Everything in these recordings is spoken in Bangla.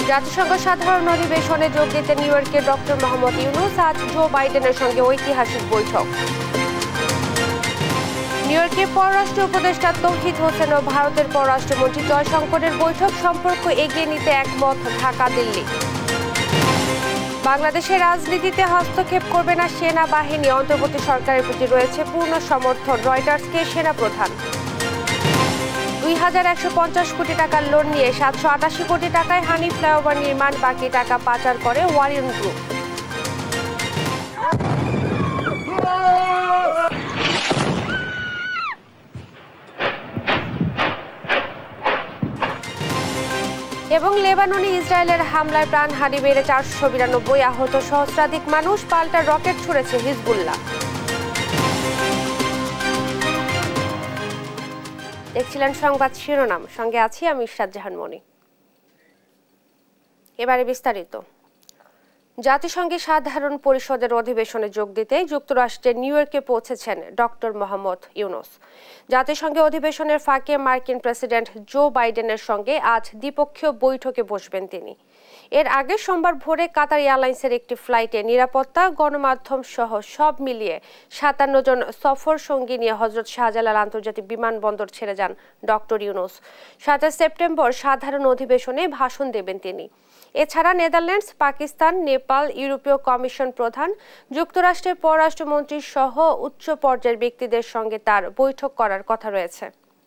জাতিসংঘ সাধারণ অধিবেশনে যোগ দিতে নিউ ইয়র্কে ডক্টর মোহাম্মদ ইউনূস। আজ জো বাইডেনের সঙ্গে ঐতিহাসিক বৈঠক। নিউ ইয়র্কে পররাষ্ট্র উপদেষ্টা তৌহিদ হোসেন ও ভারতের পররাষ্ট্রমন্ত্রী জয়শঙ্করের বৈঠক। সম্পর্ক এগিয়ে নিতে একমত ঢাকা দিল্লি। বাংলাদেশের রাজনীতিতে হস্তক্ষেপ করবে না সেনাবাহিনী, অন্তর্বর্তী সরকারের প্রতি রয়েছে পূর্ণ সমর্থন, রয়টার্সকে সেনাপ্রধান। 2150 কোটি টাকার লোন নিয়ে 788 কোটি টাকায় হানি ফ্লাইওভার নির্মাণ, বাকি টাকা পাচার করে ওয়ারিয়ন গ্রুপ। এবং লেবাননে ইসরায়েলের হামলায় প্রাণহানি বেড়ে 492, আহত সহস্রাধিক মানুষ। পাল্টা রকেট ছুড়েছে হিজবুল্লাহ। দেখছিলেন সংবাদ শিরোনাম, সঙ্গে আছি আমি ইশরাত জাহান মনি। এবারে বিস্তারিত। জাতিসংঘের সাধারণ পরিষদের অধিবেশনে যোগ দিতে যুক্তরাষ্ট্রের নিউ ইয়র্কে পৌঁছেছেন ডক্টর মোহাম্মদ ইউনূস। জাতিসংঘের অধিবেশনের ফাঁকে মার্কিন প্রেসিডেন্ট জো বাইডেনের সঙ্গে আজ দ্বিপক্ষীয় বৈঠকে বসবেন তিনি। এর আগে সোমবার ভোরে কাতার এয়ারলাইন্সের একটি ফ্লাইটে নিরাপত্তা, গণমাধ্যম সহ সব মিলিয়ে 57 জন সফর সঙ্গী নিয়ে হজরত শাহজালাল আন্তর্জাতিক বিমানবন্দর ছেড়ে যান ডক্টর ইউনূস। 27 সেপ্টেম্বর সাধারণ অধিবেশনে ভাষণ দেবেন তিনি। এছাড়া নেদারল্যান্ডস, পাকিস্তান, নেপাল, ইউরোপীয় কমিশন প্রধান, যুক্তরাষ্ট্রের পররাষ্ট্রমন্ত্রী সহ উচ্চ পর্যায়ের ব্যক্তিদের সঙ্গে তার বৈঠক করার কথা রয়েছে।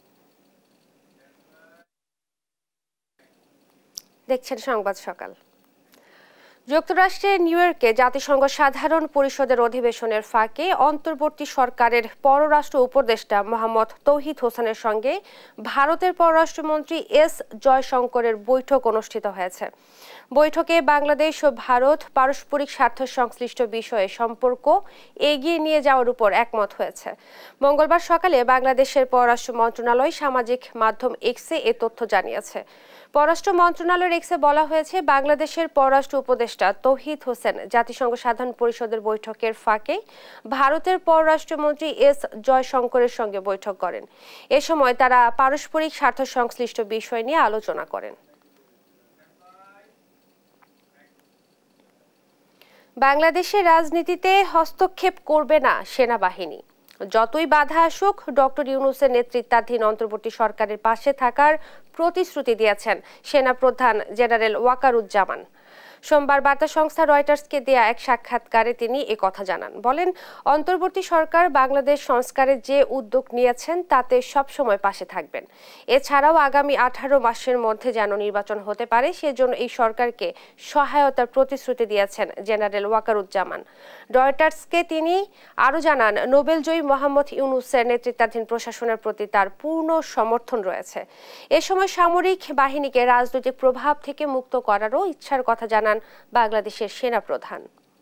দেখছেন সংবাদ সকাল। যুক্তরাষ্ট্রের নিউ ইয়র্কে জাতিসংঘ সাধারণ পরিষদের অধিবেশনের ফাঁকে অন্তর্বর্তী সরকারের পররাষ্ট্র উপদেষ্টা মোহাম্মদ তৌহিদ হোসেনের সঙ্গে ভারতের পররাষ্ট্রমন্ত্রী এস জয়শঙ্করের বৈঠক অনুষ্ঠিত হয়েছে। বৈঠকে বাংলাদেশ ও ভারত পারস্পরিক স্বার্থ সংশ্লিষ্ট বিষয়ে সম্পর্ক এগিয়ে নিয়ে যাওয়ার উপর একমত হয়েছে। মঙ্গলবার সকালে বাংলাদেশের পররাষ্ট্র মন্ত্রণালয় সামাজিক মাধ্যম এক্সে এ তথ্য জানিয়েছে। পররাষ্ট্র মন্ত্রণালয়ের এক্সে বলা হয়েছে, বাংলাদেশের পররাষ্ট্র উপদেষ্টা তৌহিদ হোসেন জাতিসংঘ সাধারণ পরিষদের বৈঠকের ফাঁকে ভারতের পররাষ্ট্রমন্ত্রী এস জয়শঙ্করের সঙ্গে বৈঠক করেন। এ সময় তারা পারস্পরিক স্বার্থ সংশ্লিষ্ট বিষয় নিয়ে আলোচনা করেন। বাংলাদেশের রাজনীতিতে হস্তক্ষেপ করবে না সেনাবাহিনী, যতই বাধা আসুক ডক্টর ইউনূসের নেতৃত্বাধীন অন্তর্বর্তী সরকারের পাশে থাকার প্রতিশ্রুতি দিয়েছেন সেনাপ্রধান জেনারেল ওয়াকারুজ্জামান। সোমবার বার্তা সংস্থা রয়টার্সকে দেয়া এক সাক্ষাৎকারে তিনি কথা জানান। বলেন, অন্তর্বর্তী সরকার বাংলাদেশ সংস্কারের যে উদ্যোগ নিয়েছেন তাতে সবসময় পাশে থাকবেন। এছাড়াও আগামী 18 মাসের মধ্যে যেন নির্বাচন হতে পারে সেজন্য এই সরকারকে সহায়তার প্রতিশ্রুতি দিয়েছেন জেনারেল ওয়াকারুজ্জামান। রয়টার্সকে তিনি আরও জানান, নোবেলজয়ী মোহাম্মদ ইউনূসের নেতৃত্বাধীন প্রশাসনের প্রতি তার পূর্ণ সমর্থন রয়েছে। এ সময় সামরিক বাহিনীকে রাজনৈতিক প্রভাব থেকে মুক্ত করারও ইচ্ছার কথা জানান বাংলাদেশের সেনাপ্রধান।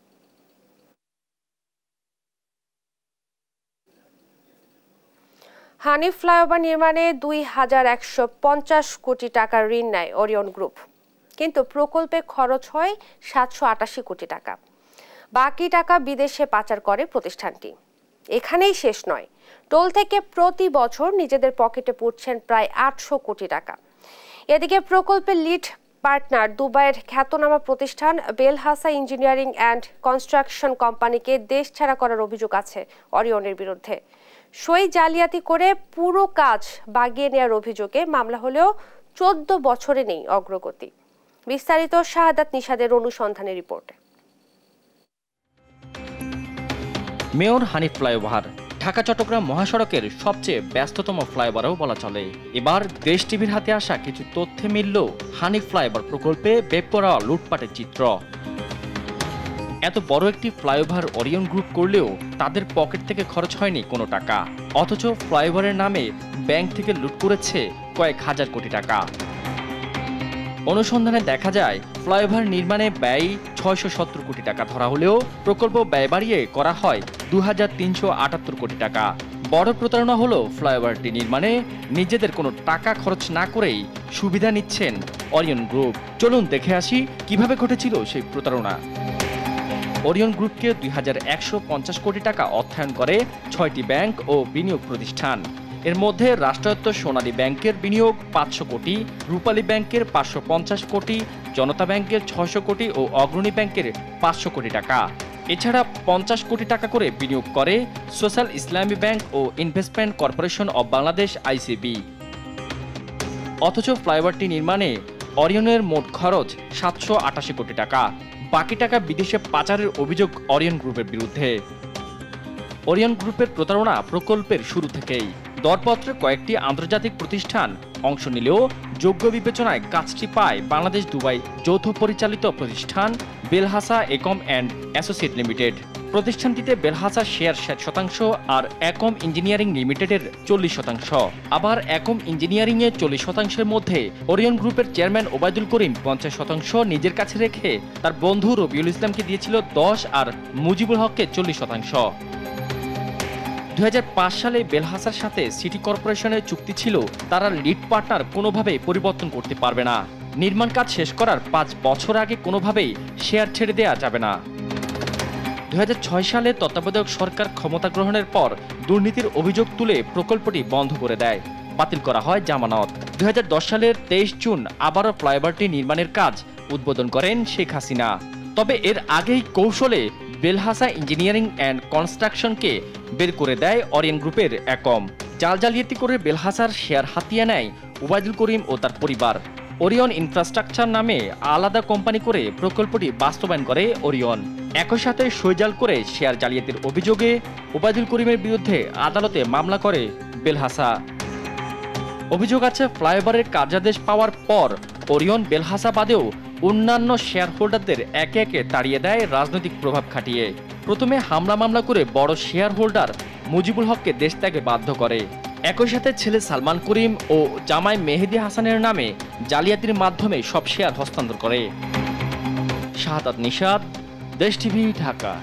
হানি ফ্লাইওভার নির্মাণে 2150 কোটি টাকার ঋণ নেয় ওরিয়ন গ্রুপ, কিন্তু প্রকল্পে খরচ হয় 788 কোটি টাকা। বাকি টাকা বিদেশে পাচার করে প্রতিষ্ঠানটি। এখানেই শেষ নয়, টোল থেকে প্রতি বছর নিজেদের পকেটে পুড়ছেন প্রায় 800 কোটি টাকা। এদিকে প্রকল্পের লিড পার্টনার দুবাইয়ের খ্যাতনামা প্রতিষ্ঠান বেলহাসা ইঞ্জিনিয়ারিং অ্যান্ড কনস্ট্রাকশন কোম্পানিকে দেশ ছাড়া করার অভিযোগ আছে অরিয়নের বিরুদ্ধে। সই জালিয়াতি করে পুরো কাজ বাগিয়ে নেওয়ার অভিযোগে মামলা হলেও 14 বছরে নেই অগ্রগতি। বিস্তারিত শাহাদাত নিশাদের অনুসন্ধানের রিপোর্টে। মেয়র হানি ফ্লাইওভার ঢাকা চট্টগ্রাম মহাসড়কের সবচেয়ে ব্যস্ততম ফ্লাইওভারও বলা চলে। এবার দেশ টিভির হাতে আসা কিছু তথ্যে মিলল হানি ফ্লাইওভার প্রকল্পে বেপরোয়া লুটপাটের চিত্র। এত বড় একটি ফ্লাইওভার ওরিয়ন গ্রুপ করলেও তাদের পকেট থেকে খরচ হয়নি কোনো টাকা, অথচ ফ্লাইওভারের নামে ব্যাংক থেকে লুট করেছে কয়েক হাজার কোটি টাকা। অনুসন্ধানে দেখা যায়, ফ্লাইওভার নির্মাণে ব্যয় 670 কোটি টাকা ধরা হলেও প্রকল্প ব্যয় বাড়িয়ে করা হয় 2378 কোটি টাকা। বড় প্রতারণা হলো, ফ্লাইওভারটি নির্মাণে নিজেদের কোনো টাকা খরচ না করেই সুবিধা নিচ্ছেন ওরিয়ন গ্রুপ। চলুন দেখে আসি কিভাবে ঘটেছিল সেই প্রতারণা। ওরিয়ন গ্রুপকে 2150 কোটি টাকা অর্থায়ন করে 6টি ব্যাংক ও বিনিয়োগ প্রতিষ্ঠান। এর মধ্যে রাষ্ট্রায়ত্ত সোনালী ব্যাংকের বিনিয়োগ 500 কোটি, রূপালী ব্যাংকের 550 কোটি, জনতা ব্যাংকের 600 কোটি ও অগ্রণী ব্যাংকের 500 কোটি টাকা। এছাড়া 50 কোটি টাকা করে বিনিয়োগ করে সোশ্যাল ইসলামী ব্যাংক ও investment corporation of Bangladesh ICB. অথচ ফ্লাইওভারটি নির্মাণে অরিয়নের মোট খরচ 788 কোটি টাকা। বাকি টাকা বিদেশে পাচারের অভিযোগ অরিয়ন গ্রুপের বিরুদ্ধে। অরিয়ন গ্রুপের প্রতারণা প্রকল্পের শুরু থেকেই। দরপত্রে কয়েকটি আন্তর্জাতিক প্রতিষ্ঠান অংশ নিলেও যোগ্য বিবেচনায় কাজটি পায় বাংলাদেশ দুবাই যৌথ পরিচালিত প্রতিষ্ঠান Belhasa Accom and associate limited. প্রতিষ্ঠানটিতে বেলহাসা শেয়ার 60% আর একম ইঞ্জিনিয়ারিং লিমিটেডের 40%। আবার একম ইঞ্জিনিয়ারিংয়ে 40%-এর মধ্যে অরিয়ন গ্রুপের চেয়ারম্যান ওবায়দুল করিম 50% নিজের কাছে রেখে তার বন্ধু রবিউল ইসলামকে দিয়েছিল 10 আর মুজিবুল হককে 40%। 2005 সালে বেলহাসার সাথে সিটি কর্পোরেশনের চুক্তি ছিল তারা লিড পার্টনার কোনোভাবেই পরিবর্তন করতে পারবে না। নির্মাণ কাজ শেষ করার 5 বছর আগে কোনোভাবেই শেয়ার ছেড়ে দেওয়া যাবে না। 2006 সালে তত্ত্বাবধায়ক সরকার ক্ষমতা গ্রহণের পর দুর্নীতির অভিযোগ তুলে প্রকল্পটি বন্ধ করে দেয়, বাতিল করা হয় জামানত। 2010 সালের 23 জুন আবারও ফ্লাইওভারটি নির্মাণের কাজ উদ্বোধন করেন শেখ হাসিনা। তবে এর আগেই কৌশলে বেলহাসা ইঞ্জিনিয়ারিং অ্যান্ড কনস্ট্রাকশনকে বের করে দেয় অরিয়ন গ্রুপের একম। জাল জালিয়াতি করে বেলহাসার শেয়ার হাতিয়ে নেয় ওবায়দুল করিম ও তার পরিবার। ওরিয়ন ইনফ্রাস্ট্রাকচার নামে আলাদা কোম্পানি করে প্রকল্পটি বাস্তবায়ন করে ওরিয়ন। একই সাথে সইজাল করে শেয়ার জালিয়াতির অভিযোগে ওবায়দুল করিমের বিরুদ্ধে আদালতে মামলা করে বেলহাসা। অভিযোগ আছে ফ্লাইওভারের কার্যাদেশ পাওয়ার পর ওরিয়ন বেলহাসা বাদেও অন্যান্য শেয়ার হোল্ডারদের একে একে তাড়িয়ে দেয় রাজনৈতিক প্রভাব খাটিয়ে। প্রথমে হামলা মামলা করে বড় শেয়ার হোল্ডার মুজিবুল হককে দেশ ত্যাগে বাধ্য করে। একই সাথে ছেলে সালমান করিম ও জামাই মেহেদি হাসানের নামে জালিয়াতির মাধ্যমে সব শেয়ার হস্তান্তর করে। শাহাদাত নিশাত, দেশ টিভি, ঢাকা।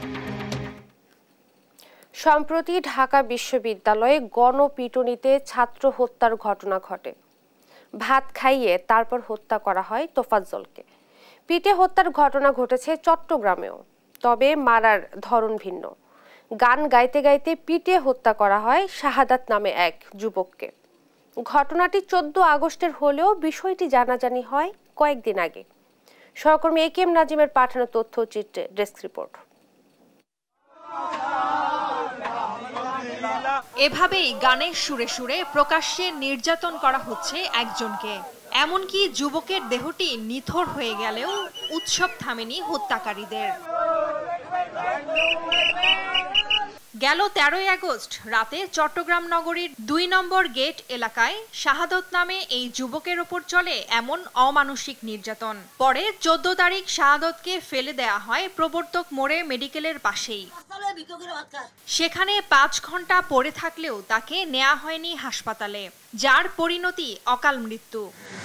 সম্প্রতি ঢাকা বিশ্ববিদ্যালয়ে গণপিটুনিতে ছাত্র হত্যার ঘটনা ঘটে। ভাত খাইয়ে তারপর হত্যা করা হয় তোফাজ্জলকে। পিটে হত্যার ঘটনা ঘটেছে চট্টগ্রামেও, তবে মারার ধরন ভিন্ন। গান গাইতে গাইতে পিটে হত্যা করা হয় শাহাদাত নামে এক যুবককে। ঘটনাটি 14 আগস্টের হলেও বিষয়টি জানাজানি হয় কয়েকদিন আগে। সহকর্মী একেএম নাজিমের পাঠানো তথ্যচিত্রে ডেস্ক রিপোর্ট। এভাবেই গানের সুরে সুরে প্রকাশ্যে নির্যাতন করা হচ্ছে একজনকে। এমনকি যুবকের দেহটি নিথর হয়ে গেলেও উৎসব থামেনি হত্যাকারীদের। গেল 13 আগস্ট রাতে চট্টগ্রাম নগরীর 2 নম্বর গেট এলাকায় শাহাদত নামে এই যুবকের ওপর চলে এমন অমানসিক নির্যাতন। পরে 14 তারিখ শাহাদতকে ফেলে দেয়া হয় প্রবর্তক মোড়ে মেডিকেলের পাশেই। সেখানে 5 ঘন্টা পড়ে থাকলেও তাকে নেওয়া হয়নি হাসপাতালে, যার পরিণতি অকাল মৃত্যু।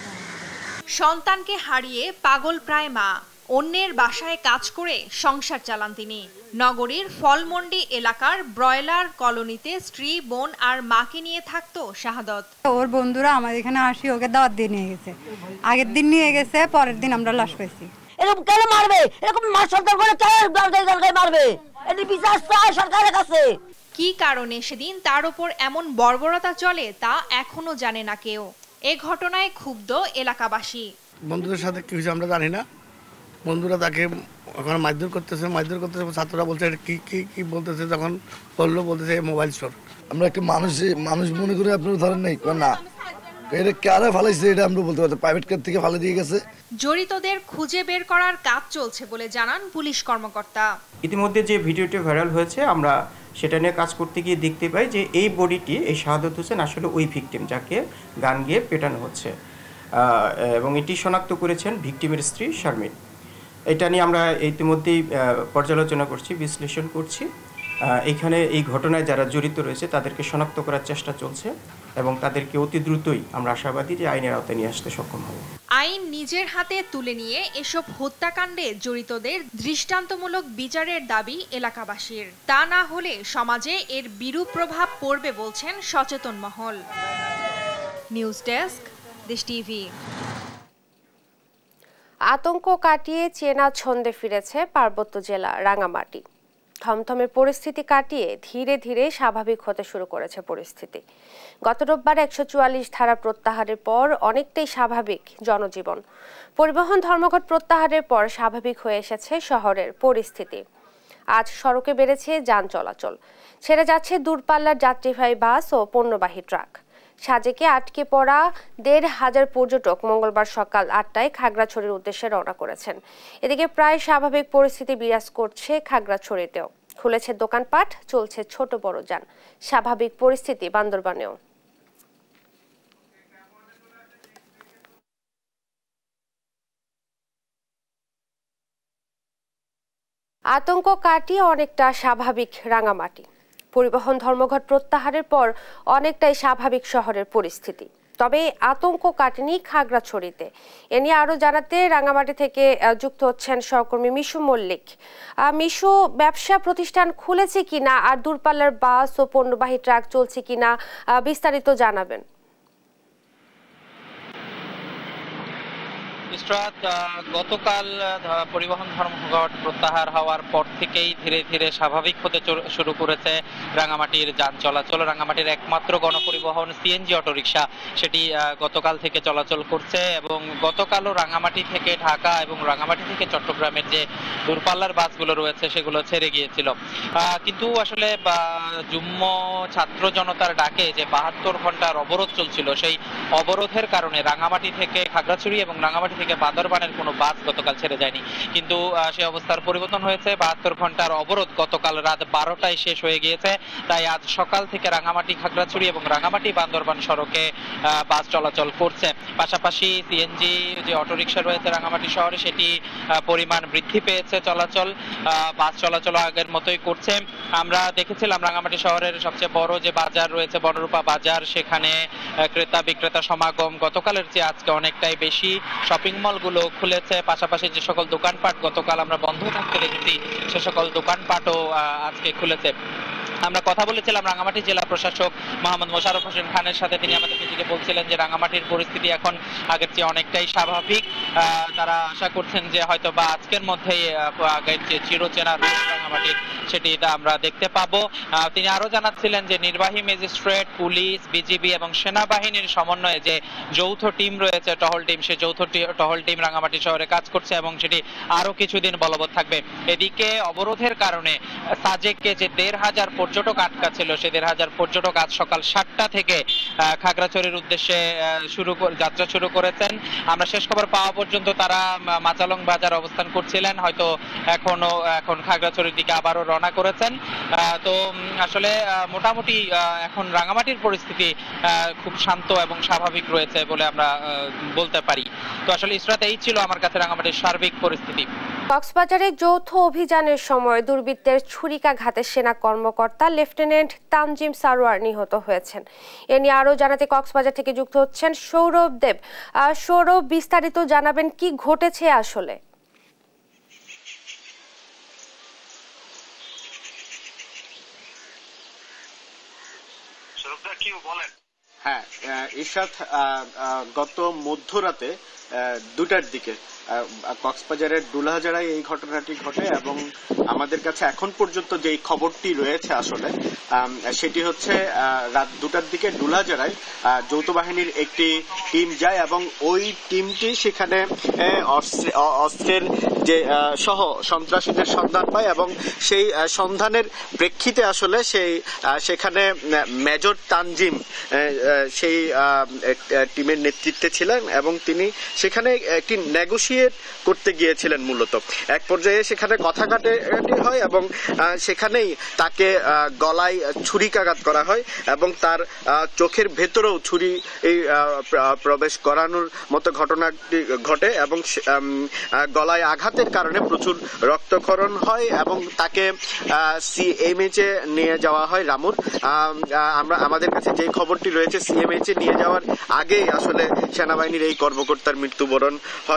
সন্তানকে হারিয়ে পাগল প্রায় মা। অন্যের বাসায় কাজ করে সংসার চালান তিনি। নগরীর ফলমন্ডি এলাকার ব্রয়লার কলোনিতে স্ত্রী, বোন আর মাকে নিয়ে থাকতো শাহাদত। ওর বন্ধুরা আমাদের এখানে আসি ওকে দাওয়াত দিয়ে নিয়ে গেছে। আগের দিন নিয়ে গেছে, পরের দিন আমরা লাশ পাইছি। এরকম কেন মারবে? এরকম সরকার করে কেন মারবে? এটি বিচার চায় সরকারের কাছে। কি কারণে সেদিন তার উপর এমন বর্বরতা চলে তা এখনো জানে না কেউ। এ ঘটনায় ক্ষুব্ধ এলাকাবাসী। বন্ধুদের সাথে কি হয়েছে আমরা জানি না। বন্ধুরা তাকে ওখানে মারধর করতেছে। ছাত্ররা বলছে কি কি কি বলতেছে, যখন বলতেছে মোবাইল চোর। আমরা একটা মানুষ মনে করি, আপনার ধরেন নাই না এটা কারে ফালাইছে এটা আমরা বলতে পারছি, প্রাইভেট কার থেকে ফালা দিয়ে গেছে। জড়িতদের খুঁজে বের করার কাজ চলছে বলে জানান পুলিশ কর্মকর্তা। ইতিমধ্যে যে ভিডিওটি ভাইরাল হয়েছে, আমরা সেটা নিয়ে কাজ করতে গিয়ে দেখতে পাই যে এই বডিটি, এই শাহাদত হোসেন আসলে ওই ভিকটিম যাকে গান গিয়ে পেটানো হচ্ছে, এবং এটি শনাক্ত করেছেন ভিকটিমের স্ত্রী শারমিন। এটা নিয়ে আমরা ইতিমধ্যেই পর্যালোচনা করছি, বিশ্লেষণ করছি। এখানে এই ঘটনায় যারা জড়িত রয়েছে তাদেরকে শনাক্ত করার চেষ্টা চলছে এবং তাদেরকে অতি দ্রুতই আমরা আশাবাদী যে আইনের আওতায় নিয়ে আসতে সক্ষম হব। আইন নিজের হাতে তুলে নিয়ে এসব হত্যাকাণ্ডে জড়িতদের দৃষ্টান্তমূলক বিচারের দাবি এলাকাবাসীর। তা না হলে সমাজে এর বিরূপ প্রভাব পড়বে বলছেন সচেতন মহল। News desk, Desh TV. আতঙ্ক কাটিয়ে চেনা ছন্দে ফিরেছে পার্বত্য জেলা রাঙামাটি। থমথমে পরিস্থিতি কাটিয়ে ধীরে ধীরে স্বাভাবিক হতে শুরু করেছে পরিস্থিতি। গত রোববার 144 ধারা প্রত্যাহারের পর অনেকটাই স্বাভাবিক জনজীবন। পরিবহন ধর্মঘট প্রত্যাহারের পর স্বাভাবিক হয়ে এসেছে শহরের পরিস্থিতি। আজ সড়কে বেড়েছে যান চলাচল, ছেড়ে যাচ্ছে দূরপাল্লার যাত্রীবাহী বাস ও পণ্যবাহী ট্রাক। সাজেকে আটকে পড়া 1,500 পর্যটক মঙ্গলবার সকাল 8টায় খাগড়াছড়ির উদ্দেশ্যে রওনা করেছেন। এদিকে প্রায় স্বাভাবিক পরিস্থিতি বিরাজ করছে খাগড়াছড়িতেও। খুলেছে দোকানপাট, চলছে ছোট বড় যান। স্বাভাবিক পরিস্থিতি বান্দরবানেও। আতঙ্ক কাটিয়ে অনেকটা স্বাভাবিক রাঙামাটি। পরিবহন ধর্মঘট প্রত্যাহারের পর অনেকটাই স্বাভাবিক শহরের পরিস্থিতি। তবে আতঙ্ক কাটেনি খাগড়াছড়িতে। এ নিয়ে আরো জানাতে রাঙামাটি থেকে যুক্ত হচ্ছেন সহকর্মী মিশু মল্লিক। মিশু, ব্যবসা প্রতিষ্ঠান খুলেছে কিনা আর দূরপাল্লার বাস ও পণ্যবাহী ট্রাক চলছে কিনা বিস্তারিত জানাবেন। গতকাল পরিবহন ধর্মঘট প্রত্যাহার হওয়ার পর থেকেই ধীরে ধীরে স্বাভাবিক হতে শুরু করেছে রাঙামাটির যান চলাচল। রাঙামাটির একমাত্র গণপরিবহন সিএনজি অটোরিকশা সেটি গতকাল থেকে চলাচল করছে এবং গতকালও রাঙামাটি থেকে ঢাকা এবং রাঙামাটি থেকে চট্টগ্রামের যে দূরপাল্লার বাসগুলো রয়েছে সেগুলো ছেড়ে গিয়েছিল। কিন্তু আসলে যুগ্ম ছাত্র জনতার ডাকে যে 72 ঘন্টার অবরোধ চলছিল, সেই অবরোধের কারণে রাঙামাটি থেকে খাগড়াছড়ি এবং রাঙামাটি থেকে বান্দরবানের কোনো বাস গতকাল ছেড়ে যায়নি। কিন্তু সেই অবস্থার পরিবর্তন হয়েছে। 72 ঘন্টার অবরোধ গতকাল রাত 12টায় শেষ হয়ে গিয়েছে। তাই আজ সকাল থেকে রাঙামাটি খাগড়াছড়ি এবং রাঙামাটি বান্দরবান সড়কে বাস চলাচল করছে। পাশাপাশি সিএনজি যে অটোরিকশা রয়েছে রাঙামাটি শহরে সেটি পরিমাণ বৃদ্ধি পেয়েছে। চলাচল বাস চলাচল আগের মতোই করছে। আমরা দেখেছিলাম রাঙামাটি শহরের সবচেয়ে বড় যে বাজার রয়েছে বনরূপা বাজার, সেখানে ক্রেতা বিক্রেতা সমাগম গতকালের চেয়ে আজকে অনেকটাই বেশি। শপিং মলগুলো খুলেছে। পাশাপাশি যে সকল দোকানপাট গতকাল আমরা বন্ধ থাকতে দেখেছি সে সকল দোকানপাটও আজকে খুলেছে। আমরা কথা বলেছিলাম রাঙামাটি জেলা প্রশাসক মোহাম্মদ মোশাররফ হোসেন খানের সাথে। তিনি আমাদেরকে যেটা বলছিলেন যে রাঙামাটির পরিস্থিতি এখন আগের চেয়ে অনেকটাই স্বাভাবিক। তারা আশা করছেন যে হয়তো বা আজকের মধ্যেই আগের যে চিরচেনা রূপ রাঙামাটির সেটি আমরা দেখতে পাবো। তিনি আরো জানাচ্ছিলেন যে নির্বাহী ম্যাজিস্ট্রেট, পুলিশ, বিজিবি এবং সেনাবাহিনীর সমন্বয়ে যে যৌথ টিম রয়েছে, টহল টিম, সে যৌথ টহল টিম রাঙামাটি শহরে কাজ করছে এবং সেটি আরো কিছুদিন বলবৎ থাকবে। এদিকে অবরোধের কারণে সাজেকে যে 1,500 পর্যটক আটকা ছিল, সে 1,500 পর্যটক আজ সকাল 7টা থেকে খাগড়াছড়ির উদ্দেশ্যে যাত্রা শুরু করেছেন। আমরা শেষ খবর পাওয়া পর্যন্ত তারা মাচালং বাজার অবস্থান করছিলেন, হয়তো এখন খাগড়াছড়ির দিকে আবারও রওনা করেছেন। তো আসলে মোটামুটি এখন রাঙামাটির পরিস্থিতি খুব শান্ত এবং স্বাভাবিক রয়েছে বলে আমরা বলতে পারি। তো আসলে ইসরাত এই ছিল আমার কাছে রাঙামাটির সার্বিক পরিস্থিতি। কক্সবাজারে যৌথ অভিযানের সময় দুর্বৃত্তের ছুরিকাঘাতে সেনা কর্মকর্তা লেফটেন্যান্ট তানজিম সারোয়ার নিহত হয়েছেন। এ নিয়ে আরো জানাতে কক্সবাজার থেকে যুক্ত হচ্ছেন সৌরভ দেব। সৌরভ, বিস্তারিত জানাবেন কি ঘটেছে আসলে? হ্যাঁ, ইরশাদ, গত মধ্যরাতে 2টার দিকে কক্সবাজারের ডুলাহাজারায় এই ঘটনাটি ঘটে এবং আমাদের কাছে এখন পর্যন্ত যে খবরটি রয়েছে আসলে সেটি হচ্ছে রাত 2টার দিকে ডুলাহাজারায় যৌথ বাহিনীর একটি টিম যায় এবং ওই টিমটি সেখানে অস্ত্রের যে সহ সন্ত্রাসীদের সন্ধান পায় এবং সেই সন্ধানের প্রেক্ষিতে আসলে সেখানে মেজর তানজিম সেই টিমের নেতৃত্বে ছিলেন এবং তিনি সেখানে একটি নেগোসিয়েট করতে গিয়েছিলেন। মূলত এক পর্যায়ে সেখানে কথা কাটাকাটি হয় এবং সেখানেই তাকে গলায় ছুরিকাঘাত করা হয় এবং তার চোখের ভেতরেও ছুরি প্রবেশ করানোর মতো ঘটনাটি ঘটে এবং গলায় আঘাতের কারণে প্রচুর রক্তক্ষরণ হয় এবং তাকে সিএমএইচে নিয়ে যাওয়া হয় রামুর। আমাদের কাছে যে খবরটি রয়েছে সিএমএইচে নিয়ে যাওয়ার আগেই আসলে সেনাবাহিনীর এই কর্মকর্তার মৃত্যুবরণ হয়।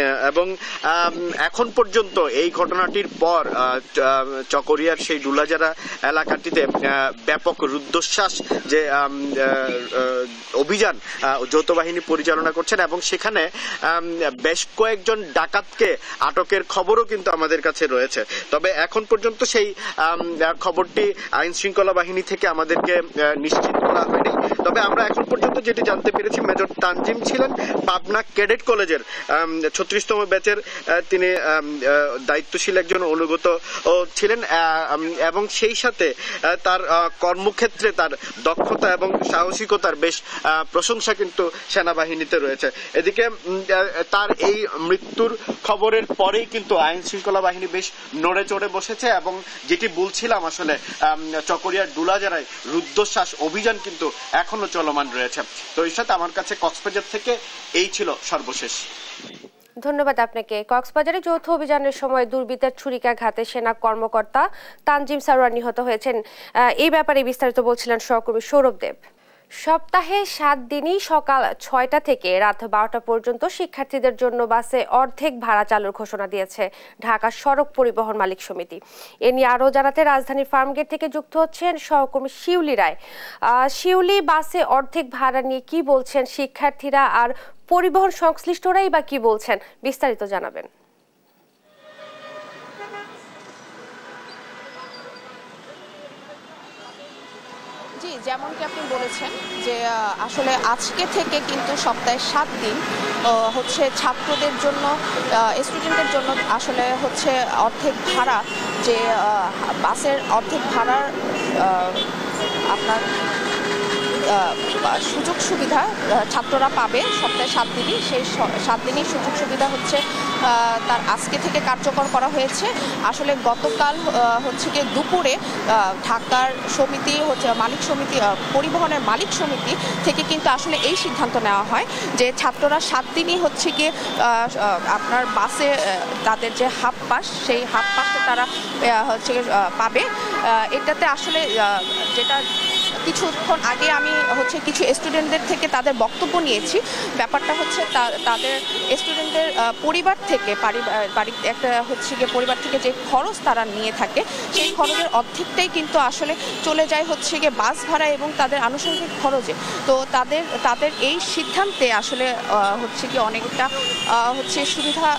এবং এখন পর্যন্ত এই ঘটনাটির পর চকরিয়ার সেই ডুলাজারা এলাকাটিতে ব্যাপক রুদ্ধশ্বাস যে অভিযান যৌথ বাহিনী পরিচালনা করছেন এবং সেখানে বেশ কয়েকজন ডাকাতকে আটকের খবরও কিন্তু আমাদের কাছে রয়েছে। তবে এখন পর্যন্ত সেই খবরটি আইন শৃঙ্খলা বাহিনী থেকে আমাদেরকে নিশ্চিত করা হয়নি। তবে আমরা এখন পর্যন্ত যেটি জানতে পেরেছি, মেজর তানজিম ছিলেন পাবনা ক্যাডেট কলেজের 36তম ব্যাচের, তিনি দায়িত্বশীল একজন অনুগত ছিলেন এবং সেই সাথে তার কর্মক্ষেত্রে তার দক্ষতা এবং সাহসিকতার বেশ প্রশংসা কিন্তু সেনাবাহিনীতে রয়েছে। এদিকে তার এই মৃত্যুর খবরের পরেই কিন্তু আইন শৃঙ্খলা বাহিনী বেশ নড়ে চড়ে বসেছে এবং যেটি বলছিলাম আসলে চকরিয়ার ডুলাজারায় রুদ্ধশ্বাস অভিযান কিন্তু এখনো চলমান রয়েছে। তো এর সাথে আমার কাছে কক্সবাজার থেকে এই ছিল সর্বশেষ। ধন্যবাদ আপনাকে। কক্সবাজারে যৌথ অভিযানের সময় দুর্বৃত্তের ছুরিকাঘাতে সেনা কর্মকর্তা তানজিম সারোয়ার নিহত হয়েছেন। এই ব্যাপারে বিস্তারিত বলছিলেন সহকর্মী সৌরভ দেব। সপ্তাহে 7 দিনই সকাল 6টা থেকে রাত 12টা পর্যন্ত শিক্ষার্থীদের জন্য বাসে অর্ধেক ভাড়া চালুর ঘোষণা দিয়েছে ঢাকা সড়ক পরিবহন মালিক সমিতি। এ নিয়ে আরও জানাতে রাজধানীর ফার্মগেট থেকে যুক্ত হচ্ছেন সহকর্মী শিউলি রায়। শিউলি, বাসে অর্ধেক ভাড়া নিয়ে কি বলছেন শিক্ষার্থীরা, আর পরিবহন সংশ্লিষ্টরাই বা কি বলছেন, বিস্তারিত জানাবেন। জি, যেমনটি আপনি বলেছেন যে আসলে আজকে থেকে কিন্তু সপ্তাহে 7 দিন হচ্ছে ছাত্রদের জন্য, স্টুডেন্টের জন্য আসলে হচ্ছে অর্ধেক ভাড়া, যে বাসের অর্ধেক ভাড়ার আপনার সুযোগ সুবিধা ছাত্ররা পাবে সপ্তাহে 7 দিনই। সেই 7 দিনই সুযোগ সুবিধা হচ্ছে তার আজকে থেকে কার্যকর করা হয়েছে। আসলে গতকাল হচ্ছে গিয়ে দুপুরে ঢাকার সমিতি হচ্ছে মালিক সমিতি, পরিবহনের মালিক সমিতি থেকে কিন্তু আসলে এই সিদ্ধান্ত নেওয়া হয় যে ছাত্ররা 7 দিনই হচ্ছে গিয়ে আপনার বাসে তাদের যে হাফ পাস, সেই হাফ পাসটা তারা হচ্ছে পাবে। এটাতে আসলে যেটা কিছুক্ষণ আগে আমি হচ্ছে কিছু স্টুডেন্টদের থেকে তাদের বক্তব্য নিয়েছি, ব্যাপারটা হচ্ছে তাদের স্টুডেন্টদের পরিবার থেকে বাড়ি একটা হচ্ছে গিয়ে পরিবার থেকে যে খরচ তারা নিয়ে থাকে, সেই খরচের অর্ধেকটাই কিন্তু আসলে চলে যায় হচ্ছে গিয়ে বাস ভাড়া এবং তাদের আনুষঙ্গিক খরচে। তো তাদের এই সিদ্ধান্তে আসলে হচ্ছে কি অনেকটা হচ্ছে সুবিধা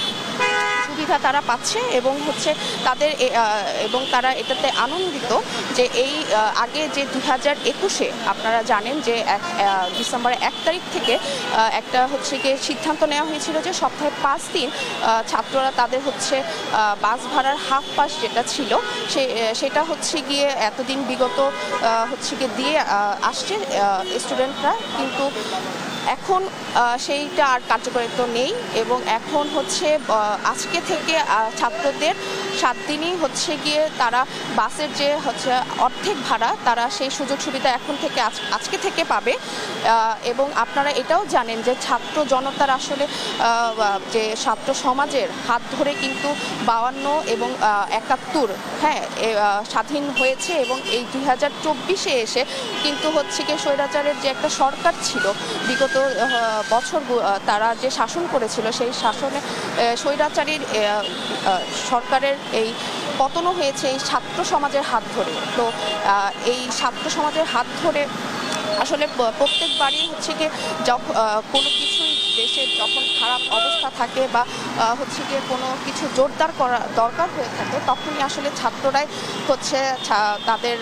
তারা পাচ্ছে এবং হচ্ছে তাদের এবং তারা এটাতে আনন্দিত যে এই আগে যে 2021-এ আপনারা জানেন যে ডিসেম্বরের 1 তারিখ থেকে একটা হচ্ছে গিয়ে সিদ্ধান্ত নেওয়া হয়েছিল যে সপ্তাহে 5 দিন ছাত্ররা তাদের হচ্ছে বাস ভাড়ার হাফ পাস যেটা ছিল সেটা হচ্ছে গিয়ে এতদিন বিগত হচ্ছে গিয়ে দিয়ে আসছে স্টুডেন্টরা, কিন্তু এখন সেইটা আর কার্যকারিতা নেই এবং এখন হচ্ছে আজকে থেকে ছাত্রদের 7 দিনই হচ্ছে গিয়ে তারা বাসের যে হচ্ছে অর্ধেক ভাড়া তারা সেই সুযোগ সুবিধা এখন থেকে আজকে থেকে পাবে। এবং আপনারা এটাও জানেন যে ছাত্র জনতার আসলে যে ছাত্র সমাজের হাত ধরে কিন্তু 52 এবং 71 স্বাধীন হয়েছে এবং এই 2024-এ এসে কিন্তু হচ্ছে গিয়ে স্বৈরাচারের যে একটা সরকার ছিল বিগত বছর তারা যে শাসন করেছিল, সেই শাসনে স্বৈরাচারীর সরকারের এই পতনও হয়েছে এই ছাত্র সমাজের হাত ধরে। তো এই ছাত্র সমাজের হাত ধরে আসলে প্রত্যেকবারই হচ্ছে গিয়ে কোনো কিছুই দেশের যখন খারাপ অবস্থা থাকে বা হচ্ছে গিয়ে কোনো কিছু জোরদার করা দরকার হয়ে থাকে, তখনই আসলে ছাত্ররাই হচ্ছে তাদের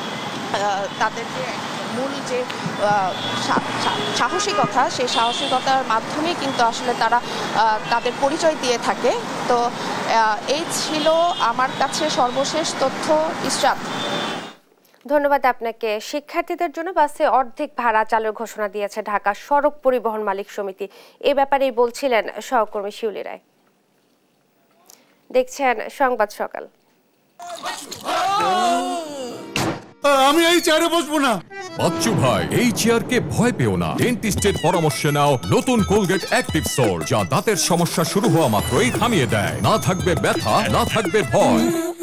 যে মূল যে সাহসিকতা, সেই সাহসিকতার মাধ্যমে কিন্তু আসলে তারা তাদের পরিচয় দিয়ে থাকে। তো এই ছিল আমার কাছে সর্বশেষ তথ্য। ইসরাত, ধন্যবাদ আপনাকে। শিক্ষার্থীদের জন্য বাসে অর্ধেক ভাড়া চালুর ঘোষণা দিয়েছে ঢাকা সড়ক পরিবহন মালিক সমিতি। এ ব্যাপারেই বলছিলেন সহকর্মী শিউলি রায়। দেখছেন সংবাদ সকাল। আমি এই চেয়ারে বসবো না। বাচ্চু ভাই, এই চেয়ারকে ভয় পেও না। ডেন্টিস্টের পরামর্শ নাও নতুন কোলগেট অ্যাক্টিভ সোল, যা দাঁতের সমস্যা শুরু হওয়া মাত্রই থামিয়ে দেয়। না থাকবে ব্যথা, না থাকবে ভয়।